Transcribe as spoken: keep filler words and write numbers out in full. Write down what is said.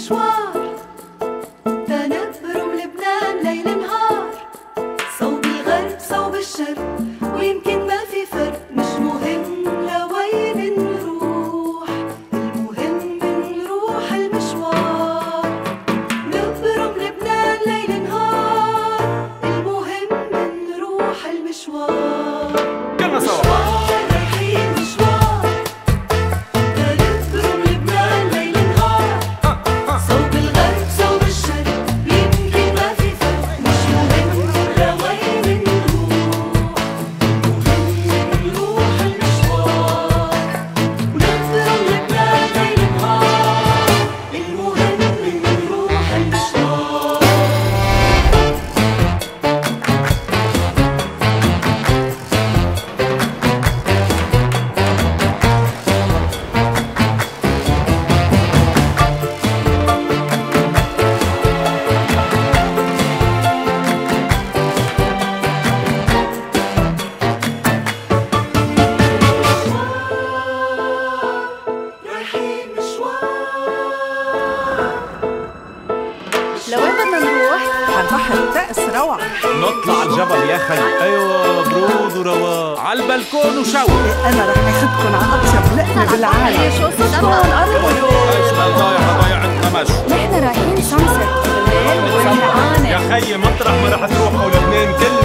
مشوار تنبرم لبنان ليل نهار، صوب الغرب صوب الشرق ويمكن ما في فرق، مش مهم لوين نروح، المهم نروح المشوار. نبرم لبنان ليل نهار، المهم نروح المشوار. كلنا سوا. نطلع الجبل يا خي. ايوه برود ورواق على البلكون وشو. انا رح اخدكن على اطيب لقمه بالعالم. شو صدقوا قربوا. ايش ضايع ضايع عندنا مشي. نحن رايحين سانسيت بالليل والعانة يا خيي مطرح ما رح تروحوا الاثنين كل